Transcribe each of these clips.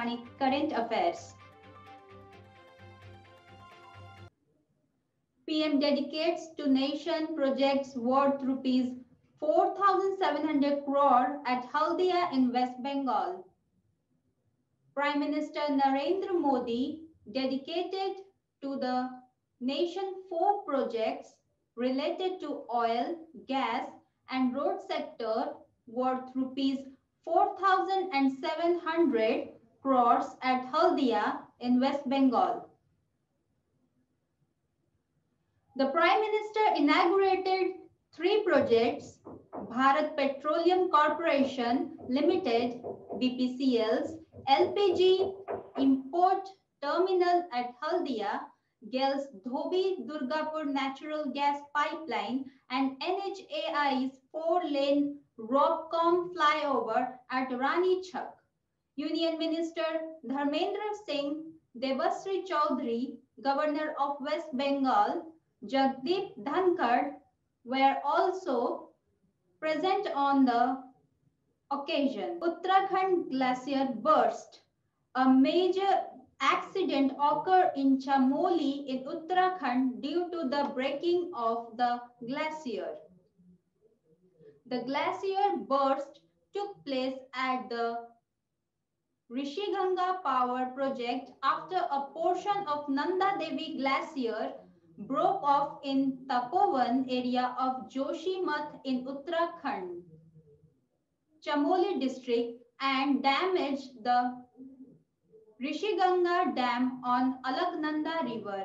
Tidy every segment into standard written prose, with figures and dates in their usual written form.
Puranic current affairs. PM dedicates to nation projects worth rupees 4,700 crore at Haldia in West Bengal. Prime Minister Narendra Modi dedicated to the nation 4 projects related to oil, gas and road sector worth rupees 4,700 crores at Haldia in West Bengal. The Prime Minister inaugurated 3 projects: Bharat Petroleum Corporation Limited BPCL's LPG import terminal at Haldia, GAIL's Dhobi Durgapur natural gas pipeline and NHAI's 4-lane ROBCOM flyover at Ranichak. Union Minister Dharmendra Singh, Debashree Chaudhary, Governor of West Bengal, Jagdeep Dhankar were also present on the occasion. Uttarakhand glacier burst. A major accident occurred in Chamoli in Uttarakhand due to the breaking of the glacier. The glacier burst took place at the Rishiganga power project after a portion of Nanda Devi glacier broke off in Tapovan area of Joshimath in Uttarakhand, Chamoli district and damaged the Rishiganga dam on Alagnanda river.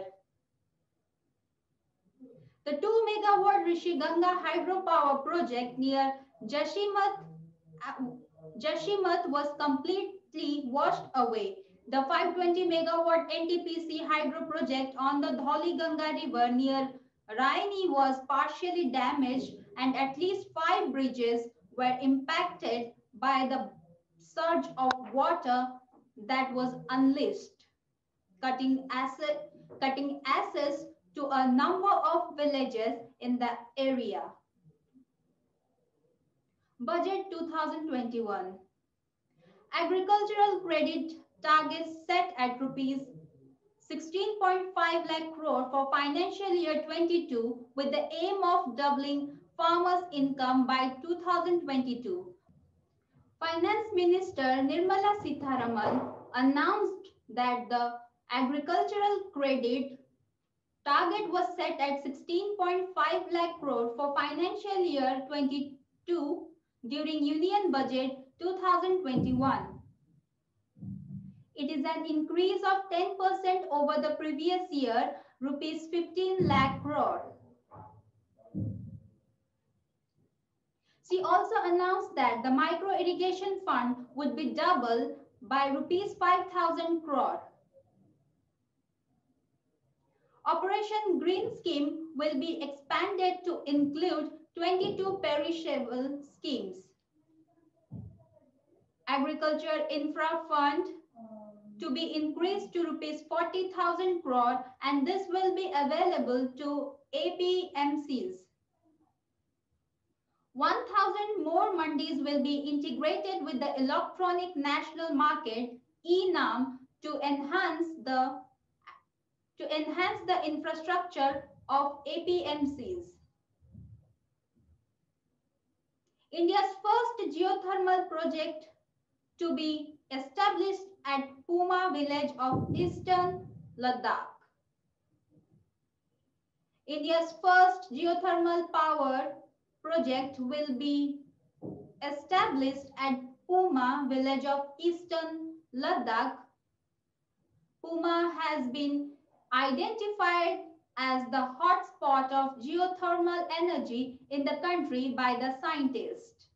The 2 megawatt Rishiganga hydropower project near Joshimath was completely washed away. The 520 megawatt NTPC hydro project on the Dhauliganga river near Raini was partially damaged and at least 5 bridges were impacted by the surge of water that was unleashed, cutting access to a number of villages in the area. Budget 2021. Agricultural credit targets set at rupees 16.5 lakh crore for financial year 22 with the aim of doubling farmers' income by 2022. Finance Minister Nirmala Sitharaman announced that the agricultural credit target was set at 16.5 lakh crore for financial year 22 during Union Budget 2021. It is an increase of 10% over the previous year, rupees 15 lakh crore. She also announced that the micro irrigation fund would be doubled by rupees 5,000 crore. Operation Green Scheme will be expanded to include 22 perishable schemes. Agriculture Infra Fund to be increased to rupees 40,000 crore and this will be available to APMCs. 1,000 more mandis will be integrated with the Electronic National Market (eNAM) to enhance the infrastructure of APMCs. India's first geothermal project to be established at Puma village of eastern Ladakh. India's first geothermal power project will be established at Puma village of eastern Ladakh. Puma has been identified as the hotspot of geothermal energy in the country by the scientists.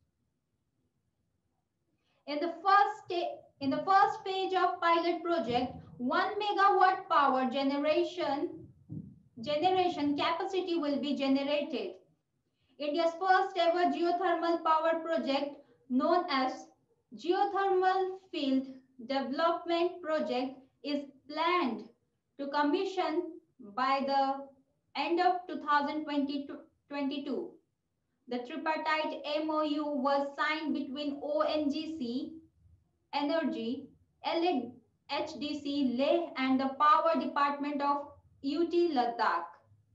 In the first phase of pilot project, 1 megawatt power generation capacity will be generated. India's first ever geothermal power project, known as Geothermal Field Development Project, is planned to commission by the end of 2022. The tripartite MOU was signed between ONGC Energy, HDC Leh and the Power Department of UT Ladakh.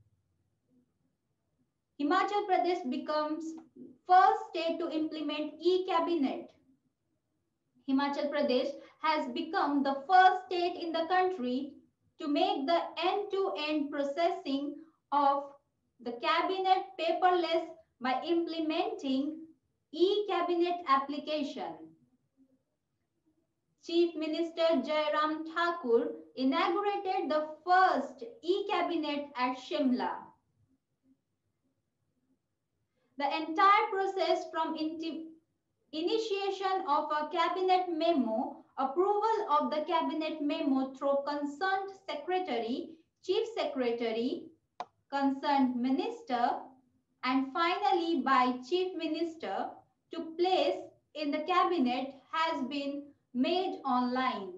Himachal Pradesh becomes first state to implement e-cabinet. Himachal Pradesh has become the first state in the country to make the end-to-end processing of the cabinet paperless by implementing e-cabinet application. Chief Minister Jairam Thakur inaugurated the first e-cabinet at Shimla. The entire process from initiation of a cabinet memo, approval of the cabinet memo through concerned secretary, chief secretary, concerned minister, and finally by chief minister to place in the cabinet has been made online.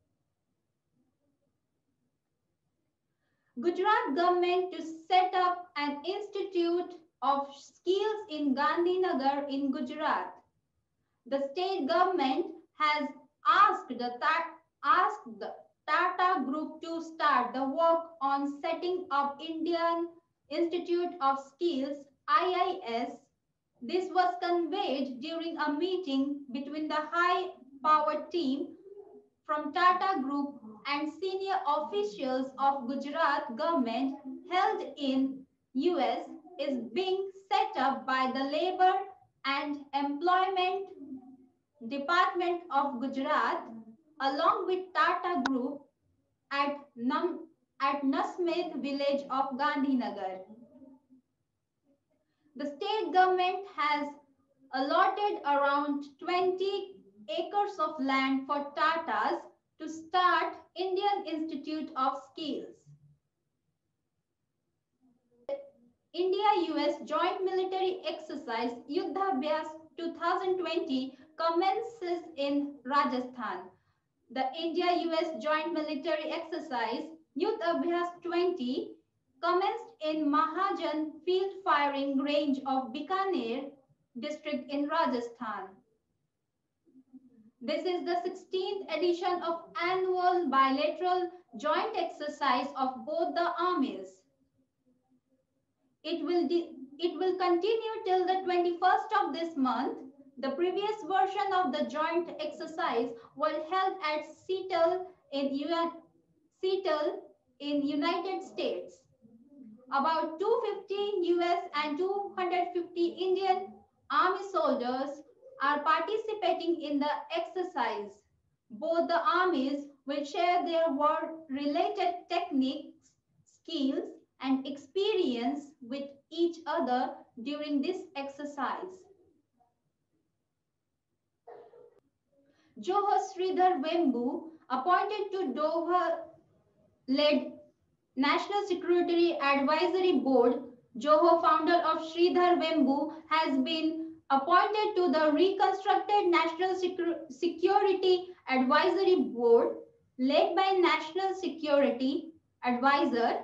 Gujarat government to set up an institute of skills in Gandhinagar in Gujarat. The state government has asked the Tata Group to start the work on setting up Indian Institute of Skills IIS. This was conveyed during a meeting between the high-powered team from Tata Group and senior officials of Gujarat government held in US is being set up by the Labour and Employment Department of Gujarat along with Tata Group at Nasmith village of Gandhinagar. The state government has allotted around 20 acres of land for Tatas to start Indian Institute of Skills. India-US Joint Military Exercise Yuddhabhyas 2020 commences in Rajasthan. The India-US Joint Military Exercise Yuddhabhyas 20 commenced in Mahajan Field Firing Range of Bikaner district in Rajasthan. This is the 16th edition of annual bilateral joint exercise of both the armies. It will continue till the 21st of this month. The previous version of the joint exercise was held at Seattle in United States. About 250 US and 250 Indian Army soldiers are participating in the exercise. Both the armies will share their war-related techniques, skills, and experience with each other during this exercise. Johor Sridhar Vembu, appointed to Dover-led National Security Advisory Board, Johor founder of Sridhar Vembu has been appointed to the reconstructed National Security Advisory Board led by National Security Advisor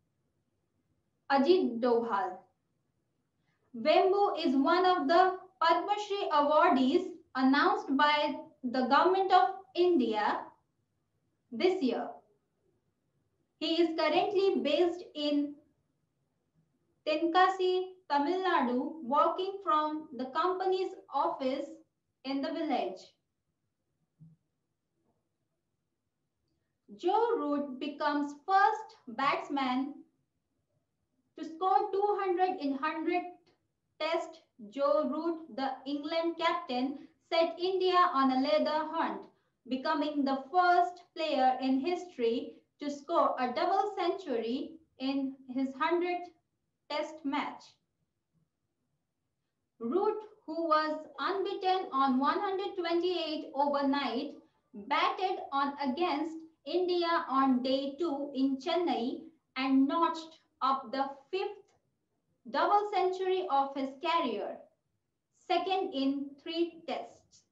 Ajit Doval. Vembu is one of the Padma Shri awardees announced by the Government of India this year. He is currently based in Tenkasi, Tamil Nadu, working from the company's office in the village. Joe Root becomes first batsman to score 200 in 100 Test. Joe Root, the England captain, set India on a leather hunt, becoming the first player in history to score a double century in his 100th Test match. Root, who was unbeaten on 128 overnight, batted on against India on day 2 in Chennai and notched up the 5th double century of his career, second in 3 tests.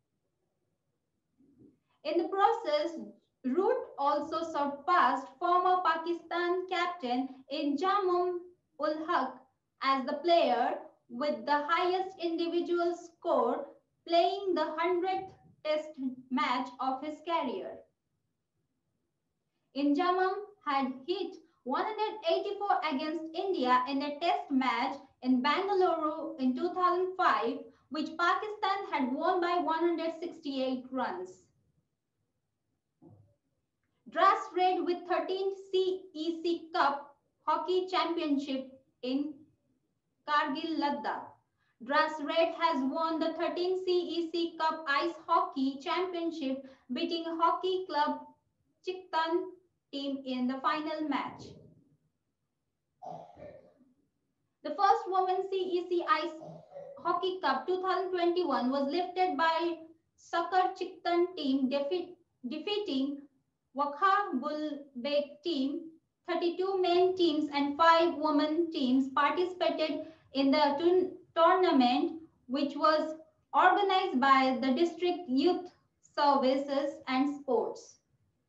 In the process, Root also surpassed former Pakistan captain Injamam ul Haq as the player with the highest individual score playing the 100th test match of his career. Injamam had hit 184 against India in a test match in Bangalore in 2005, which Pakistan had won by 168 runs. Dras Red with 13th CEC Cup Hockey Championship in Kargil, Ladakh. Dras Red has won the 13th CEC Cup Ice Hockey Championship, beating Hockey Club Chiktan team in the final match. The first Women's CEC Ice Hockey Cup 2021 was lifted by Sakar Chiktan team defeating Wakha Bulbek team. 32 men teams and 5 women teams participated in the tournament, which was organized by the District Youth Services and Sports.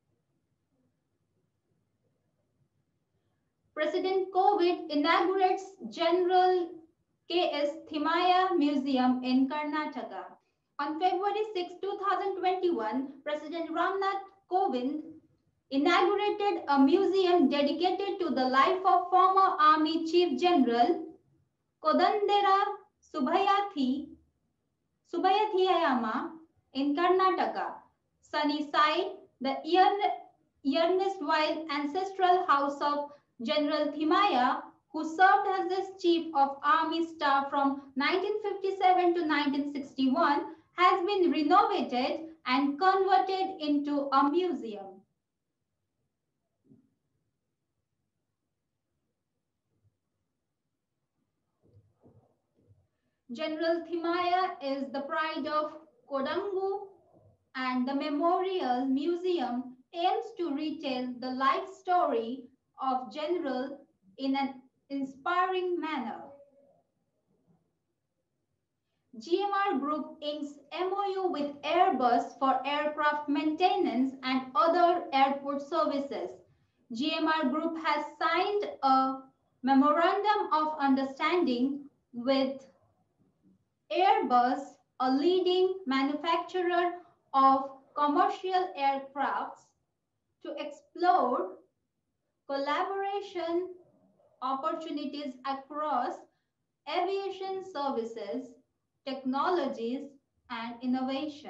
President Kovind inaugurates General K.S. Thimaiya Museum in Karnataka. On February 6, 2021, President Ramnath Kovind inaugurated a museum dedicated to the life of former Army Chief General Kodandera Subayathiyama in Karnataka. Sunny side, the erstwhile ancestral house of General Thimaiya, who served as the Chief of Army Staff from 1957 to 1961, has been renovated and converted into a museum. General Thimaiya is the pride of Kodangu, and the Memorial Museum aims to retell the life story of General in an inspiring manner. GMR Group inks MOU with Airbus for aircraft maintenance and other airport services. GMR Group has signed a memorandum of understanding with Airbus, a leading manufacturer of commercial aircrafts, to explore collaboration opportunities across aviation services, technologies, and innovation.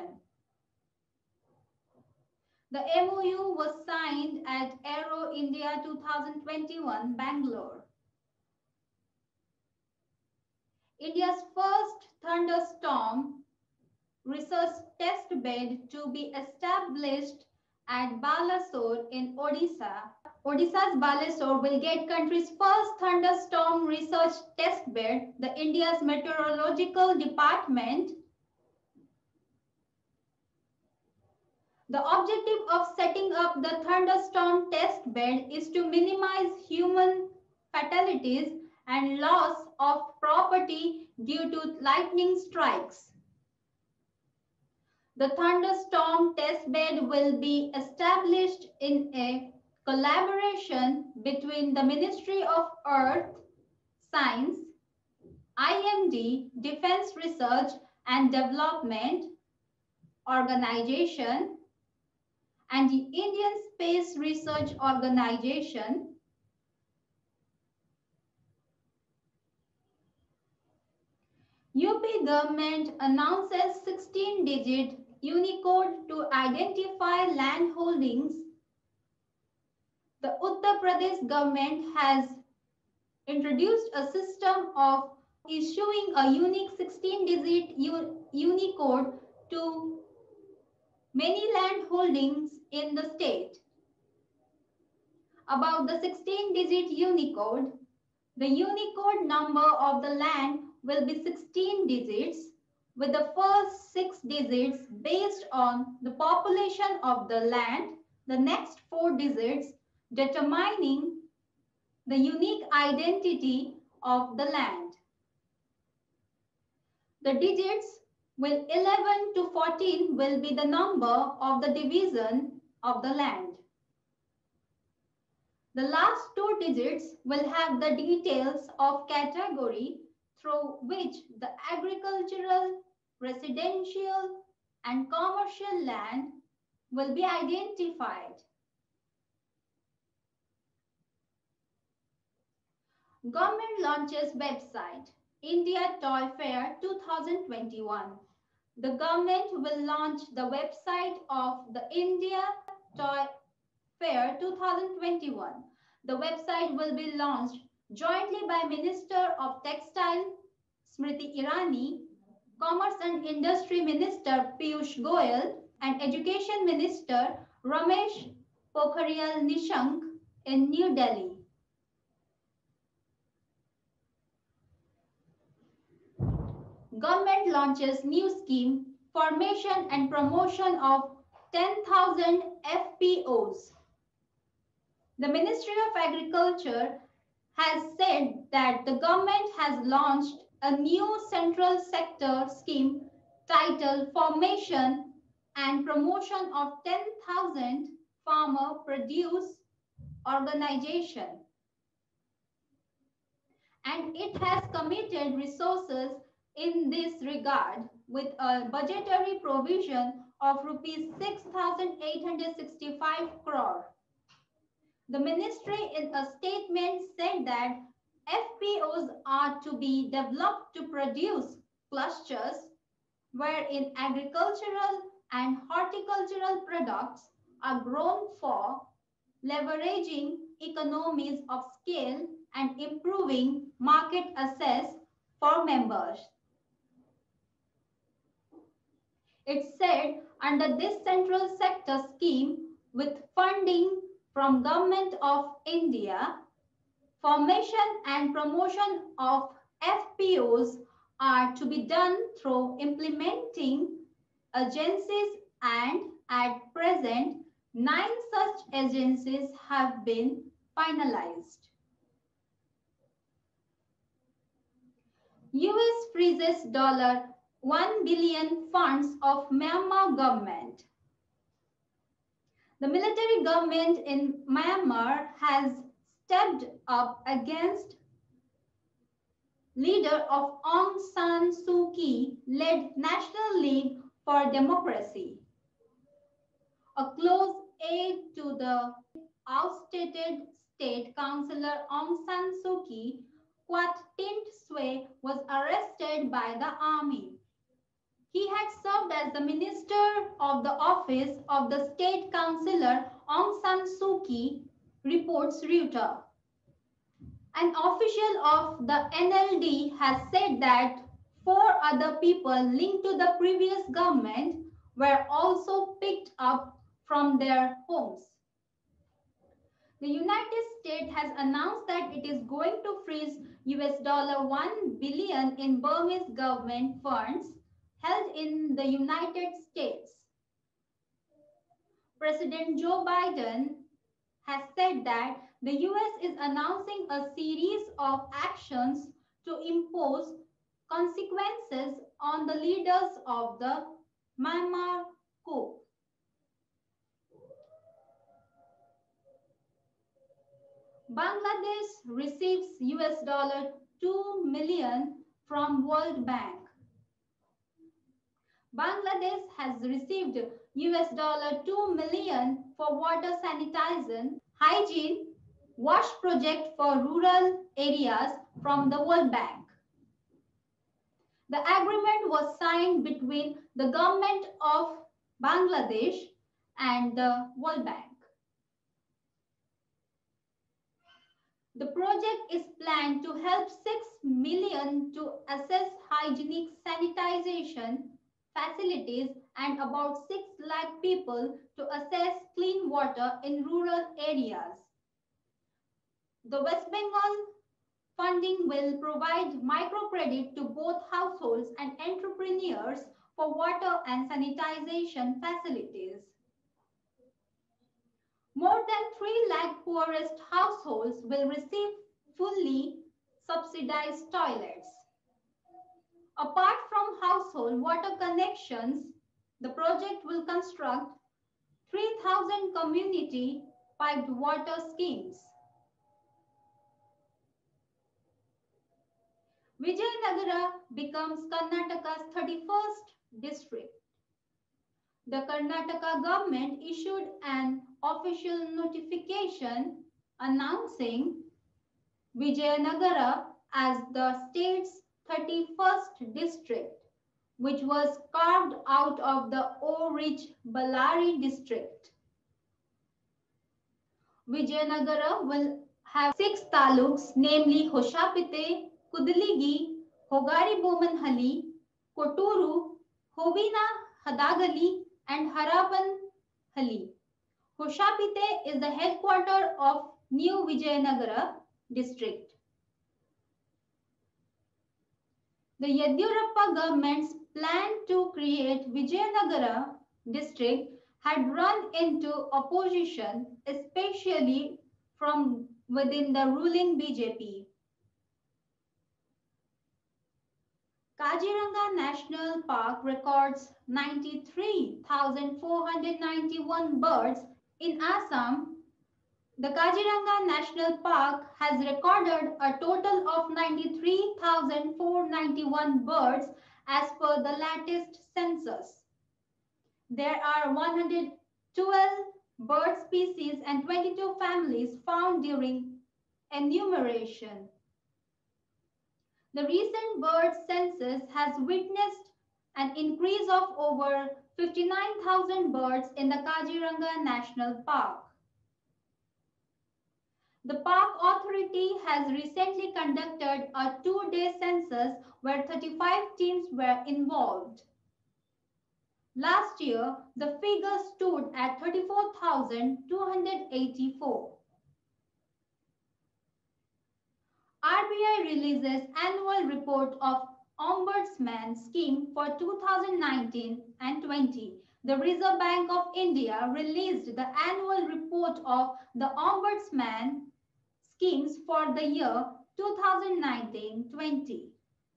The MOU was signed at Aero India 2021, Bangalore. India's first thunderstorm research test bed to be established at Balasore in Odisha. Odisha's Balasore will get country's first thunderstorm research test bed. The India's Meteorological Department. The objective of setting up the thunderstorm test bed is to minimize human fatalities and loss of property due to lightning strikes. The thunderstorm test bed will be established in a collaboration between the Ministry of Earth Science, IMD, Defense Research and Development Organization, and the Indian Space Research Organization. UP government announces 16-digit Unicode to identify land holdings. The Uttar Pradesh government has introduced a system of issuing a unique 16-digit Unicode to many land holdings in the state. About the 16-digit Unicode, the Unicode number of the land will be 16 digits, with the first 6 digits based on the population of the land, the next 4 digits determining the unique identity of the land. The digits 11 to 14 will be the number of the division of the land. The last 2 digits will have the details of category through which the agricultural, residential, and commercial land will be identified. Government launches website India Toy Fair 2021. The government will launch the website of the India Toy Fair 2021. The website will be launched jointly by Minister of Textile Smriti Irani, Commerce and Industry Minister Piyush Goyal, and Education Minister Ramesh Pokhriyal Nishank in New Delhi. Government launches new scheme formation and promotion of 10,000 FPOs. The Ministry of Agriculture has said that the government has launched a new central sector scheme titled Formation and Promotion of 10,000 Farmer Produce Organization, and it has committed resources in this regard with a budgetary provision of rupees 6,865 crore. The ministry in a statement said that FPOs are to be developed to produce clusters wherein agricultural and horticultural products are grown for leveraging economies of scale and improving market access for members. It said under this central sector scheme with funding from Government of India, formation and promotion of FPOs are to be done through implementing agencies, and at present 9 such agencies have been finalized. US freezes $1 billion funds of Myanmar government. The military government in Myanmar has stepped up against leader of Aung San Suu Kyi led National League for Democracy. A close aide to the ousted state councillor Aung San Suu Kyi, Kwat Tint Swe, was arrested by the army. He had served as the minister of the office of the state councillor Aung San Suu Kyi, reports Reuters. An official of the NLD has said that 4 other people linked to the previous government were also picked up from their homes. The United States has announced that it is going to freeze $1 billion in Burmese government funds held in the United States. President Joe Biden has said that the US is announcing a series of actions to impose consequences on the leaders of the Myanmar coup. Bangladesh receives $2 million from World Bank. Bangladesh has received $2 million for water sanitation, hygiene, wash project for rural areas from the World Bank. The agreement was signed between the government of Bangladesh and the World Bank. The project is planned to help 6 million to assess hygienic sanitization facilities and about 6 lakh people to assess clean water in rural areas. The West Bengal funding will provide microcredit to both households and entrepreneurs for water and sanitization facilities. More than 3 lakh poorest households will receive fully subsidized toilets. Apart from household water connections, the project will construct 3,000 community piped water schemes. Vijayanagara becomes Karnataka's 31st district. The Karnataka government issued an official notification announcing Vijayanagara as the state's 31st district, which was carved out of the O-rich Ballari district. Vijayanagara will have 6 taluks, namely Hoshapite, Kudligi, Hogari Bomanhalli, Koturu, Hovina Hadagali, and Harapanhalli. Hoshapite is the headquarters of New Vijayanagara district. The Yediyurappa government's plan to create Vijayanagara district had run into opposition, especially from within the ruling BJP. Kaziranga National Park records 93,491 birds. In Assam, the Kaziranga National Park has recorded a total of 93,491 birds as per the latest census. There are 112 bird species and 22 families found during enumeration. The recent bird census has witnessed an increase of over 59,000 birds in the Kaziranga National Park. The Park Authority has recently conducted a 2-day census where 35 teams were involved. Last year, the figure stood at 34,284. RBI releases annual report of Ombudsman scheme for 2019 and 20. The Reserve Bank of India released the annual report of the Ombudsman schemes for the year 2019-20.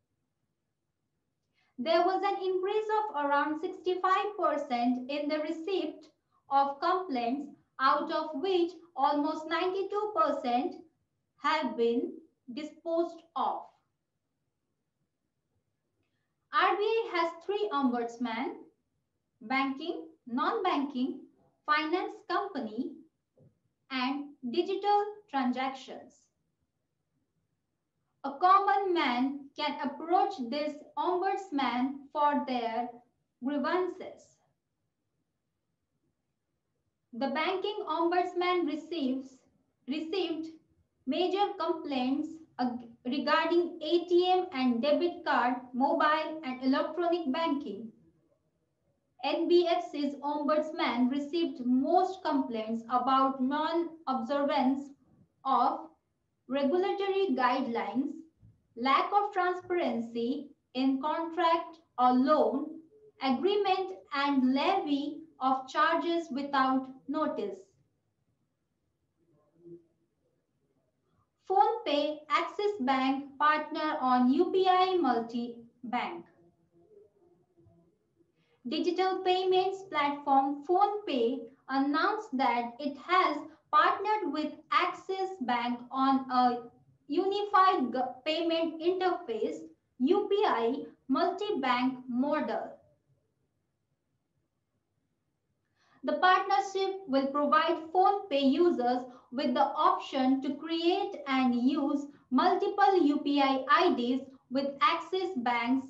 There was an increase of around 65% in the receipt of complaints, out of which almost 92% have been disposed of. RBI has 3 ombudsmen: banking, non-banking, finance company, and digital transactions. A common man can approach this ombudsman for their grievances. The banking ombudsman received major complaints regarding ATM and debit card, mobile and electronic banking. NBFC's ombudsman received most complaints about non-observance of regulatory guidelines, lack of transparency in contract or loan agreement, and levy of charges without notice. PhonePe Axis Bank partner on UPI multi-bank. Digital payments platform PhonePe announced that it has partnered with Axis Bank on a unified payment interface UPI multi-bank model. The partnership will provide PhonePe users with the option to create and use multiple UPI IDs with Axis Bank's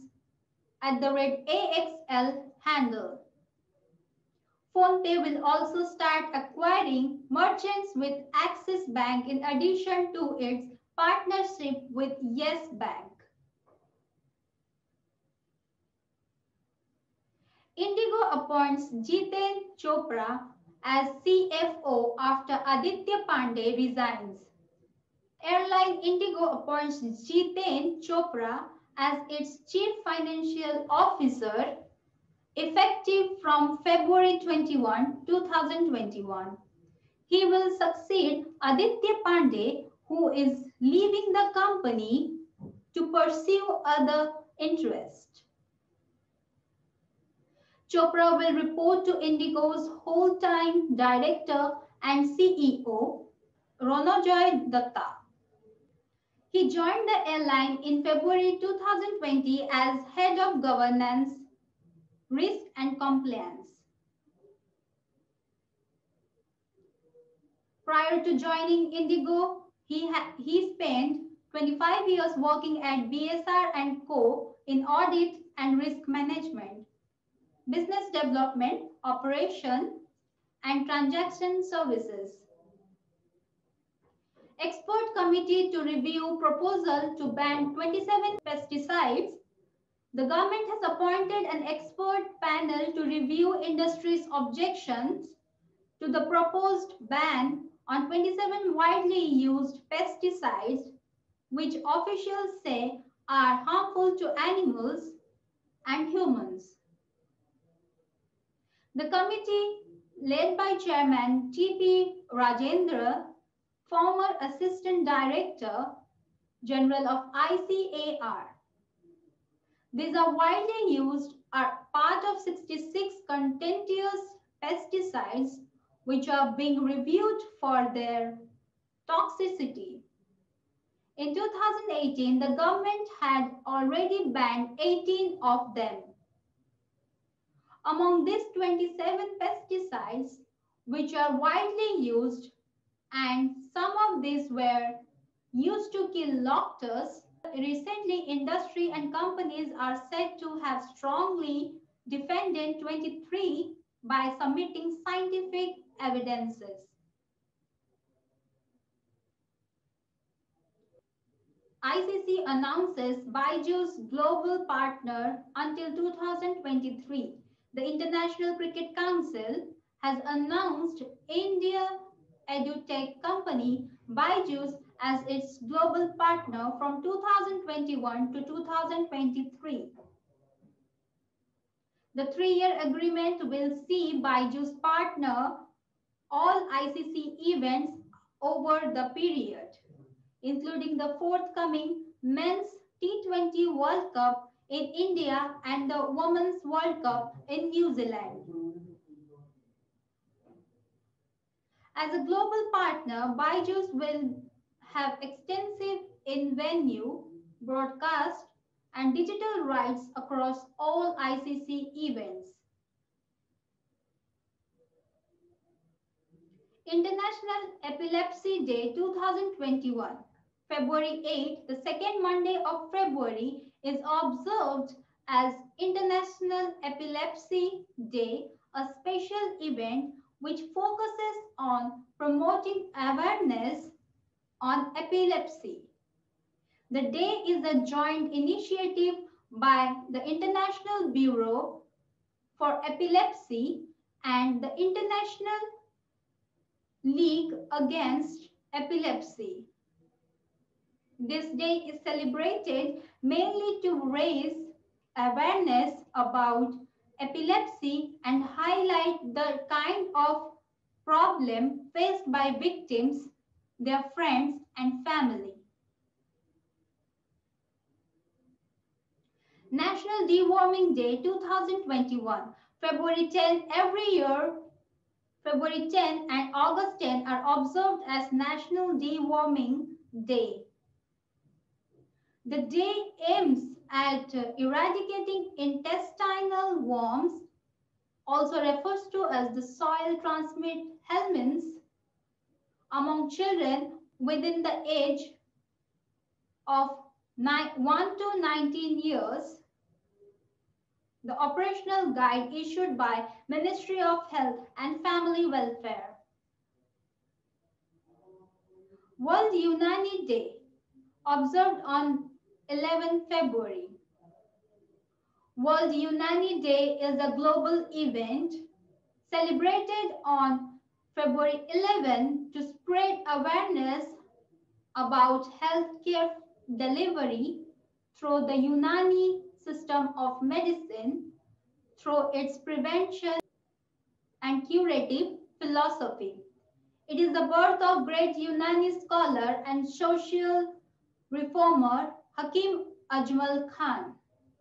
@AXL handle. PhonePe will also start acquiring merchants with Axis Bank in addition to its partnership with Yes Bank. Indigo appoints Jiten Chopra as CFO after Aditya Pandey resigns. Airline Indigo appoints Jiten Chopra as its Chief Financial Officer effective from February 21, 2021. He will succeed Aditya Pandey, who is leaving the company to pursue other interests. Chopra will report to Indigo's whole-time director and CEO, Ronojoy Datta. He joined the airline in February 2020 as Head of Governance, Risk and Compliance. Prior to joining Indigo, He spent 25 years working at BSR and Co. in audit and risk management, business development, operation, and transaction services. Expert committee to review proposal to ban 27 pesticides. The government has appointed an expert panel to review industry's objections to the proposed ban on 27 widely used pesticides, which officials say are harmful to animals and humans. The committee, led by Chairman T.P. Rajendra, former Assistant Director General of ICAR. These are widely used, are part of 66 contentious pesticides which are being reviewed for their toxicity. In 2018, the government had already banned 18 of them. Among these 27 pesticides, which are widely used, and some of these were used to kill locust, recently industry and companies are said to have strongly defended 23 by submitting scientific evidences. ICC announces BYJU'S global partner until 2023. The International Cricket Council has announced India EduTech company BYJU'S as its global partner from 2021 to 2023. The three-year agreement will see BYJU'S partner all ICC events over the period, including the forthcoming Men's T20 World Cup in India and the Women's World Cup in New Zealand. As a global partner, BYJU'S will have extensive in-venue, broadcast, and digital rights across all ICC events. International Epilepsy Day 2021. February 8, the second Monday of February, is observed as International Epilepsy Day, a special event which focuses on promoting awareness on epilepsy. The day is a joint initiative by the International Bureau for Epilepsy and the International League Against Epilepsy. This day is celebrated mainly to raise awareness about epilepsy and highlight the kind of problem faced by victims, their friends, and family. National Deworming Day 2021. February 10 every year, February 10 and August 10 are observed as National Deworming Day. The day aims at eradicating intestinal worms, also refers to as the soil transmitted helminths, among children within the age of 1 to 19 years. The operational guide issued by Ministry of Health and Family Welfare. World Unani Day, observed on 11 February. World Unani Day is a global event celebrated on February 11 to spread awareness about healthcare delivery through the Unani system of medicine, through its prevention and curative philosophy. It is the birth of great Unani scholar and social reformer Hakim Ajmal Khan.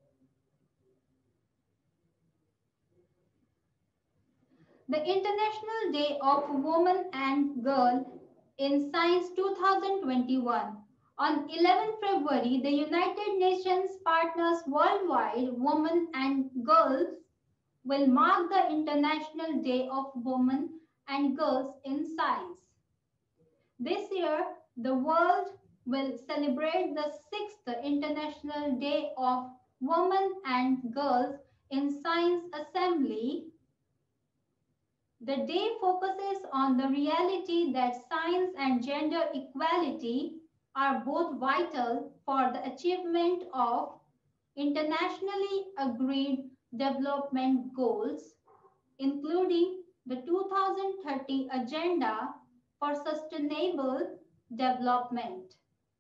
The International Day of Woman and Girl in Science 2021. On 11 February, the United Nations partners worldwide, women and girls, will mark the International Day of Women and Girls in Science. This year, the world will celebrate the 6th International Day of Women and Girls in Science Assembly. The day focuses on the reality that science and gender equality are both vital for the achievement of internationally agreed development goals, including the 2030 Agenda for Sustainable Development.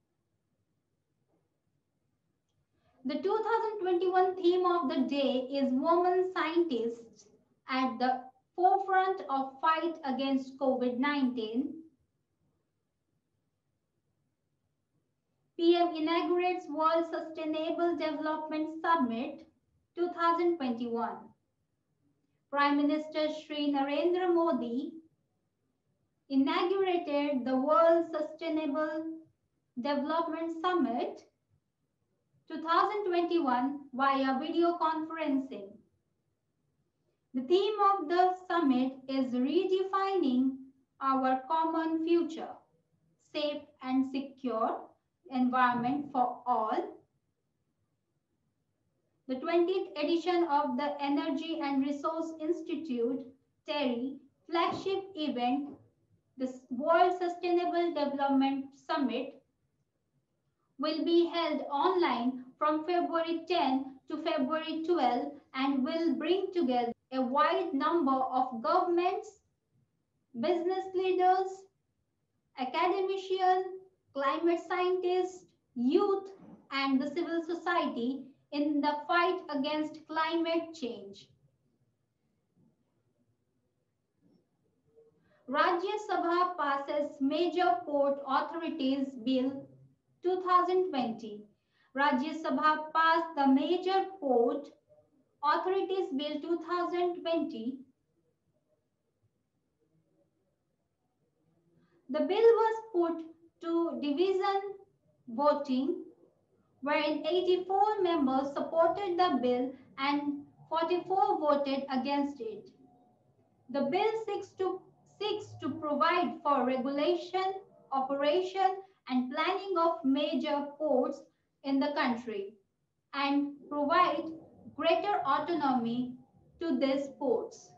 The 2021 theme of the day is Women Scientists at the Forefront of Fight Against COVID-19. PM inaugurates World Sustainable Development Summit 2021. Prime Minister Shri Narendra Modi inaugurated the World Sustainable Development Summit 2021 via video conferencing. The theme of the summit is redefining our common future, safe and secure environment for all. The 20th edition of the Energy and Resource Institute, TERI, flagship event, the World Sustainable Development Summit, will be held online from February 10 to February 12 and will bring together a wide number of governments, business leaders, academicians, climate scientists, youth, and the civil society in the fight against climate change. Rajya Sabha passes Major Port Authorities Bill 2020. Rajya Sabha passed the Major Port Authorities Bill 2020. The bill was put to division voting, wherein 84 members supported the bill and 44 voted against it. The bill seeks to provide for regulation, operation, and planning of major ports in the country and provide greater autonomy to these ports.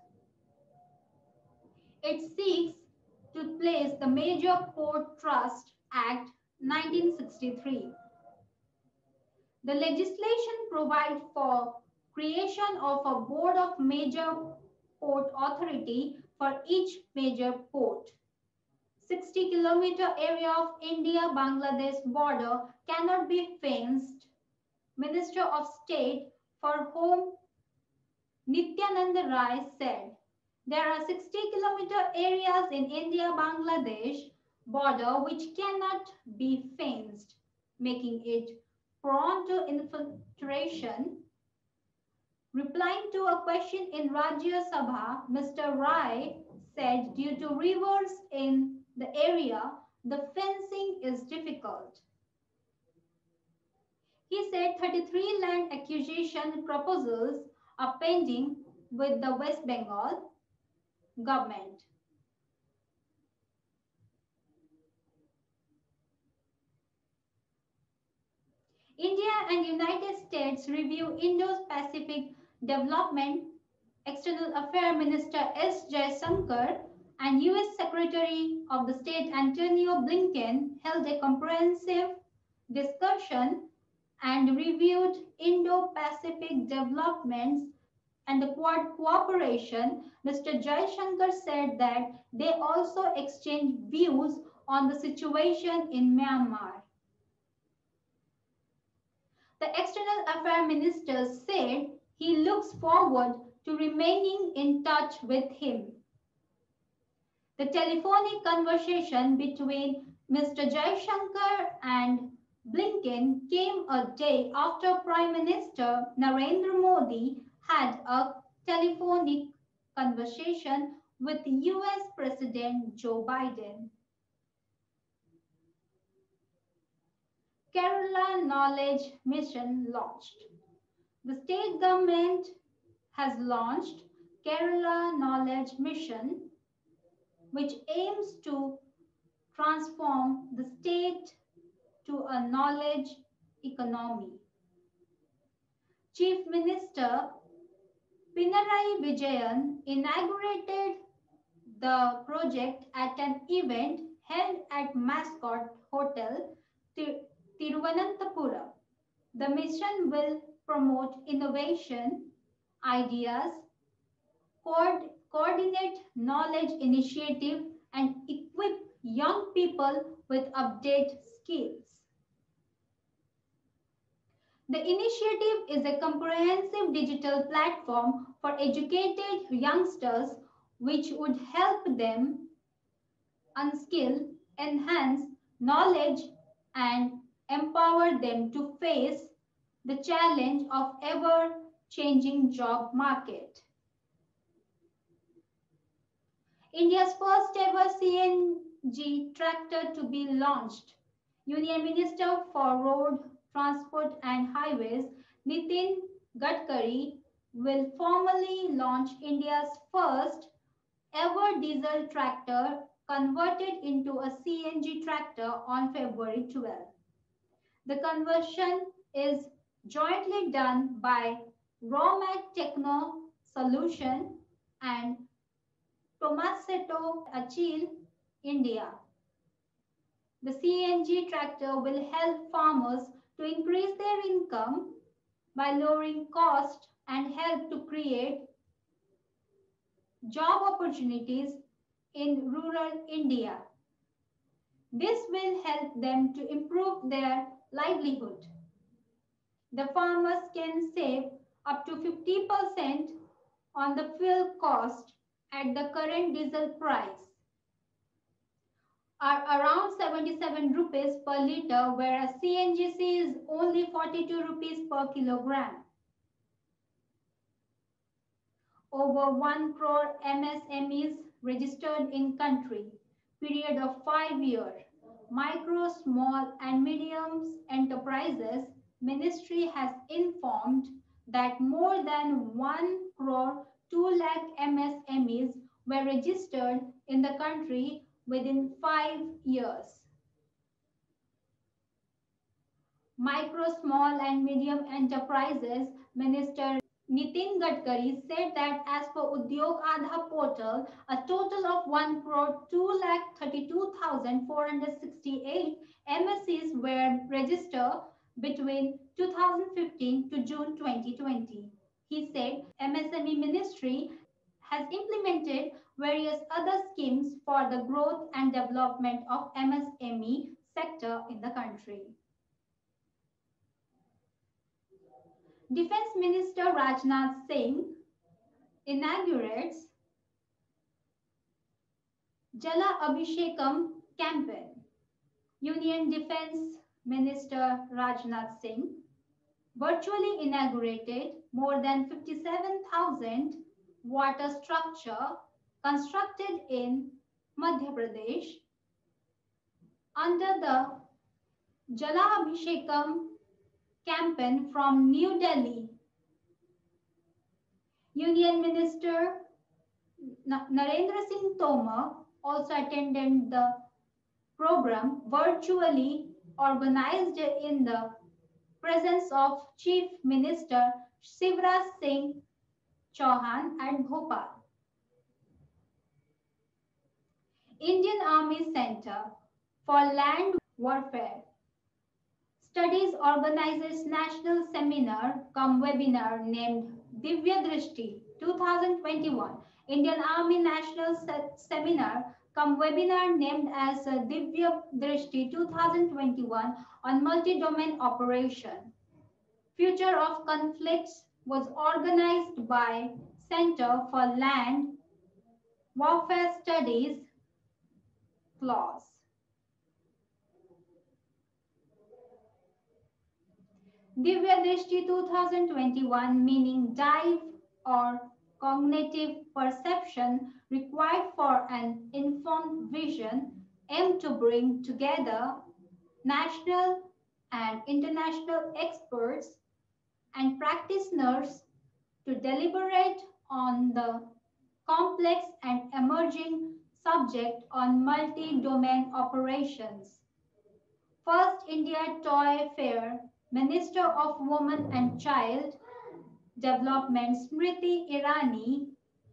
It seeks to place the Major Port Trust Act 1963. The legislation provides for creation of a board of major port authority for each major port. 60-kilometer area of India-Bangladesh border cannot be fenced. Minister of State for Home Nityananda Rai said, there are 60-kilometer areas in India-Bangladesh border which cannot be fenced, making it prone to infiltration. Replying to a question in Rajya Sabha, Mr. Rai said due to rivers in the area, the fencing is difficult. He said 33 land acquisition proposals are pending with the West Bengal government. India and United States review Indo-Pacific development. External Affairs Minister S. Jaishankar and U.S. Secretary of the State Antonio Blinken held a comprehensive discussion and reviewed Indo-Pacific developments and the Quad cooperation. Mr. Jaishankar said that they also exchanged views on the situation in Myanmar. The External Affairs Minister said he looks forward to remaining in touch with him. The telephonic conversation between Mr. Jaishankar and Blinken came a day after Prime Minister Narendra Modi had a telephonic conversation with US President Joe Biden. Kerala Knowledge Mission launched. The state government has launched Kerala Knowledge Mission, which aims to transform the state to a knowledge economy. Chief Minister Pinarayi Vijayan inaugurated the project at an event held at Mascot Hotel, Tiruvananthapuram. The mission will promote innovation, ideas, coordinate knowledge initiative, and equip young people with update skills. The initiative is a comprehensive digital platform for educated youngsters which would help them unskill, enhance knowledge, and empower them to face the challenge of ever-changing job market. India's first ever CNG tractor to be launched. Union Minister for Road Transport and Highways Nitin Gadkari will formally launch India's first ever diesel tractor converted into a CNG tractor on February 12. The conversion is jointly done by Romac Techno Solution and Tomasetto Achille, India. The CNG tractor will help farmers to increase their income by lowering cost and help to create job opportunities in rural India. This will help them to improve their livelihood. The farmers can save up to 50% on the fuel cost at the current diesel price are around 77 rupees per liter, whereas CNGC is only 42 rupees per kilogram. Over 1 crore MSMEs registered in country, period of 5 years. Micro, small and medium enterprises ministry has informed that more than 1 crore 2 lakh MSMEs were registered in the country within 5 years. Micro, small and medium enterprises Minister Nitin Gadkari said that as per Udyog Aadhaar portal, a total of 1 crore 2,32,468 MSCs were registered between 2015 to June 2020. He said MSME Ministry has implemented various other schemes for the growth and development of MSME sector in the country. Defense Minister Rajnath Singh inaugurates Jala Abhishekam campaign. Union Defense Minister Rajnath Singh virtually inaugurated more than 57,000 water structure constructed in Madhya Pradesh under the Jala Abhishekam campaign from New Delhi. Union Minister Narendra Singh Tomar also attended the program virtually organized in the presence of Chief Minister Shivraj Singh Chauhan at Bhopal. Indian Army Center for Land Warfare Studies organizes national seminar cum webinar named Divya Drishti 2021. Indian Army National Seminar cum webinar named as Divya Drishti 2021 on multi-domain operation. Future of Conflicts was organized by Center for Land Warfare Studies, CLAWS. Divya Drishti 2021 meaning dive or cognitive perception required for an informed vision aimed to bring together national and international experts and practitioners to deliberate on the complex and emerging subject on multi-domain operations. First India Toy Fair, Minister of Women and Child Development Smriti Irani.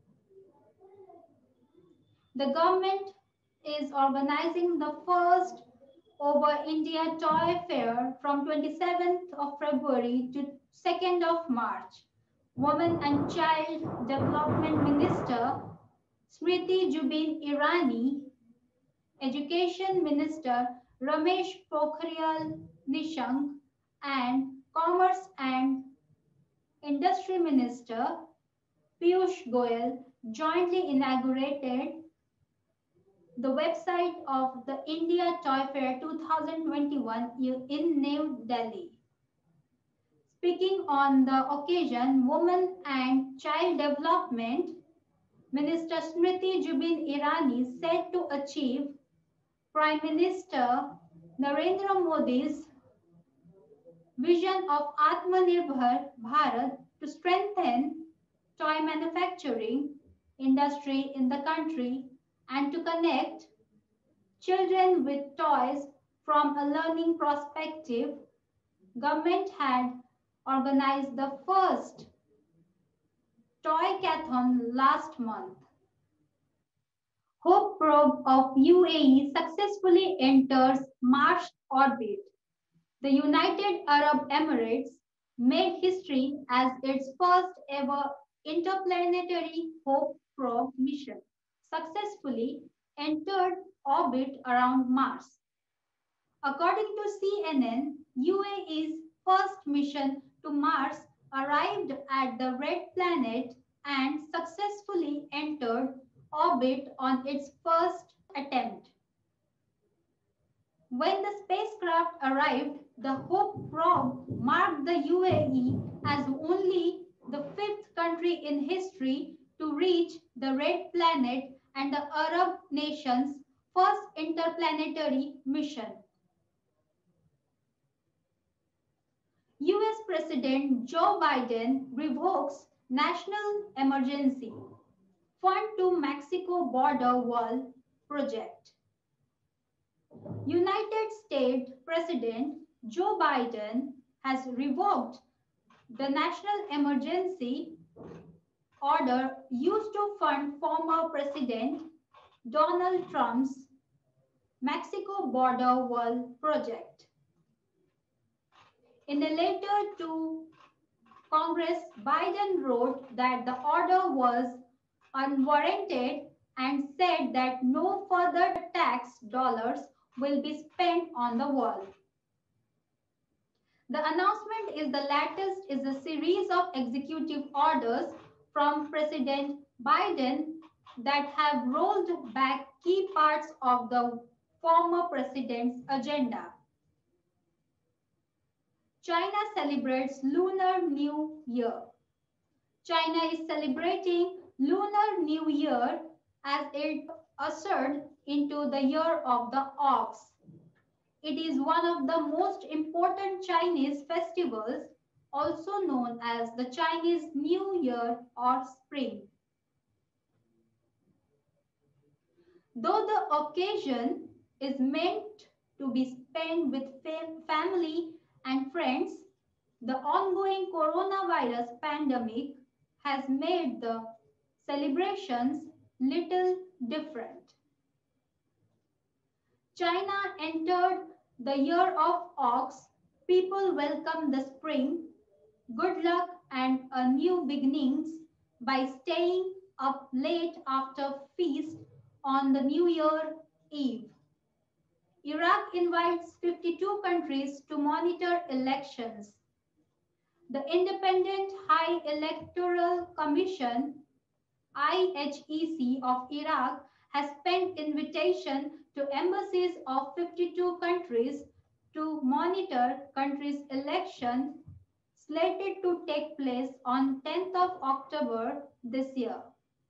The government is organizing the first over India Toy Fair from 27th of February to 2nd of March. Women and Child Development Minister Smriti Zubin Irani, Education Minister Ramesh Pokhriyal Nishank, and Commerce and Industry Minister Piyush Goyal jointly inaugurated the website of the India Toy Fair 2021 in New Delhi. Speaking on the occasion, Women and Child Development Minister Smriti Zubin Irani said to achieve Prime Minister Narendra Modi's vision of Atmanirbhar Bharat to strengthen toy manufacturing industry in the country and to connect children with toys from a learning perspective, government had organized the first Toy-cathon last month. Hope probe of UAE successfully enters Mars orbit. The United Arab Emirates made history as its first ever interplanetary Hope probe mission successfully entered orbit around Mars. According to CNN, UAE's first mission to Mars arrived at the red planet and successfully entered orbit on its first attempt. When the spacecraft arrived, the Hope probe marked the UAE as only the fifth country in history to reach the red planet and the Arab nation's first interplanetary mission. US President Joe Biden revokes national emergency fund to Mexico border wall project. United States President Joe Biden has revoked the national emergency order used to fund former President Donald Trump's Mexico border wall project. In a letter to Congress, Biden wrote that the order was unwarranted and said that no further tax dollars will be spent on the wall. The announcement is the latest in a series of executive orders from President Biden that have rolled back key parts of the former president's agenda. China celebrates Lunar New Year. China is celebrating Lunar New Year as it ushered into the year of the ox. It is one of the most important Chinese festivals, also known as the Chinese New Year or Spring. Though the occasion is meant to be spent with family and friends, the ongoing coronavirus pandemic has made the celebrations little different. China entered the year of ox. People welcome the spring, good luck, and a new beginnings by staying up late after feast on the New Year Eve. Iraq invites 52 countries to monitor elections. The Independent High Electoral Commission IHEC of Iraq has sent invitation to embassies of 52 countries to monitor country's election slated to take place on 10th of October this year.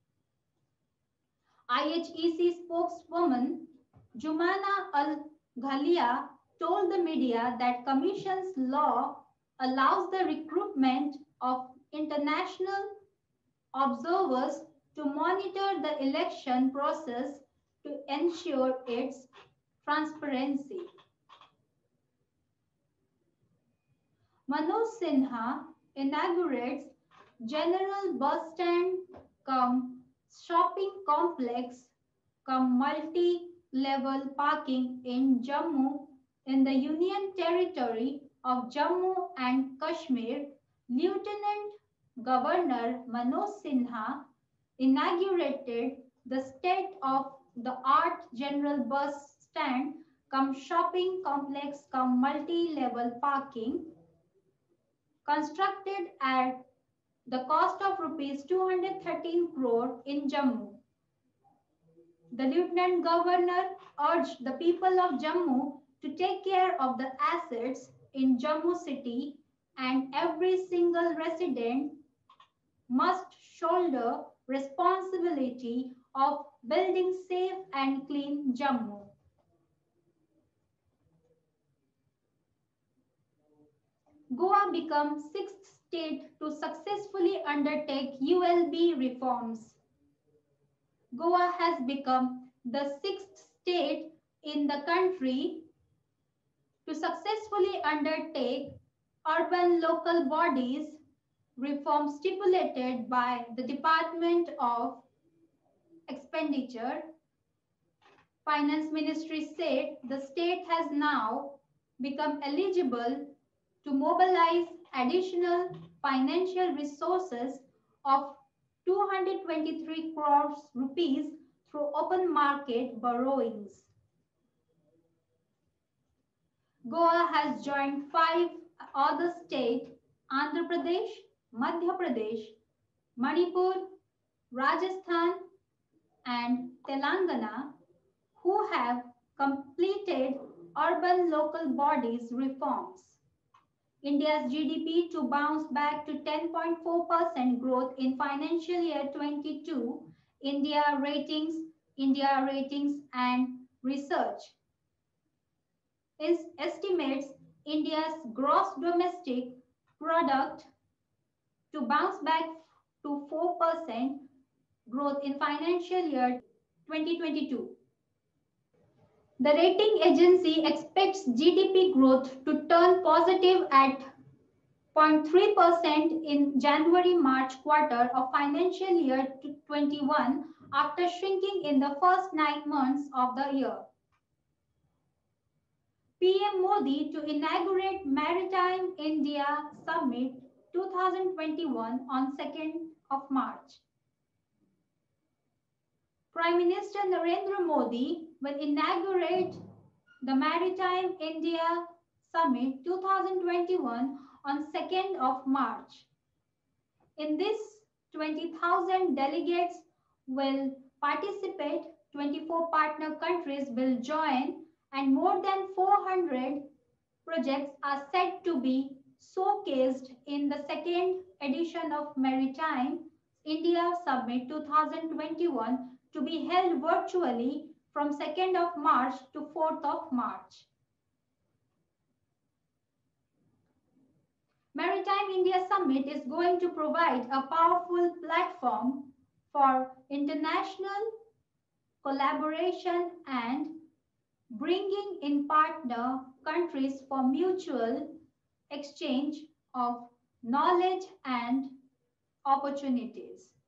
IHEC spokeswoman Jumana Al-Ghalia told the media that Commission's law allows the recruitment of international observers to monitor the election process to ensure its transparency. Manoj Sinha inaugurates General Bus Stand cum shopping complex cum multi-level parking in Jammu in the Union Territory of Jammu and Kashmir. Lieutenant Governor Manoj Sinha inaugurated the state-of-the-art General Bus Stand cum shopping complex cum multi-level parking constructed at the cost of rupees 213 crore in Jammu. The Lieutenant Governor urged the people of Jammu to take care of the assets in Jammu city, and every single resident must shoulder responsibility of building safe and clean Jammu. Goa becomes sixth state to successfully undertake ULB reforms. Goa has become the sixth state in the country to successfully undertake urban local bodies reform stipulated by the Department of Expenditure. Finance Ministry said the state has now become eligible to mobilize additional financial resources of 223 crores rupees through open market borrowings. Goa has joined 5 other states, Andhra Pradesh, Madhya Pradesh, Manipur, Rajasthan, and Telangana, who have completed urban local bodies reforms. India's GDP to bounce back to 10.4% growth in financial year 22, India Ratings and Research estimates India's gross domestic product to bounce back to 4% growth in financial year 2022. The rating agency expects GDP growth to turn positive at 0.3% in January-March quarter of financial year 21 after shrinking in the first 9 months of the year. PM Modi to inaugurate Maritime India Summit 2021 on 2nd of March. Prime Minister Narendra Modi will inaugurate the Maritime India Summit 2021 on 2nd of March. In this, 20,000 delegates will participate, 24 partner countries will join, and more than 400 projects are said to be showcased in the second edition of Maritime India Summit 2021 to be held virtually from 2nd of March to 4th of March. Maritime India Summit is going to provide a powerful platform for international collaboration and bringing in partner countries for mutual exchange of knowledge and opportunities.